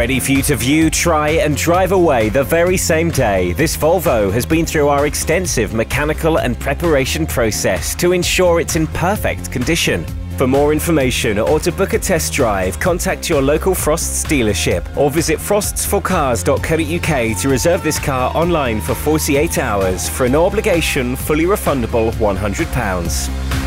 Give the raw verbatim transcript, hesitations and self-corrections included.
Ready for you to view, try and drive away the very same day, this Volvo has been through our extensive mechanical and preparation process to ensure it's in perfect condition. For more information or to book a test drive, contact your local Frosts dealership or visit frosts for cars dot co dot U K to reserve this car online for forty-eight hours for an no obligation, fully refundable one hundred pounds.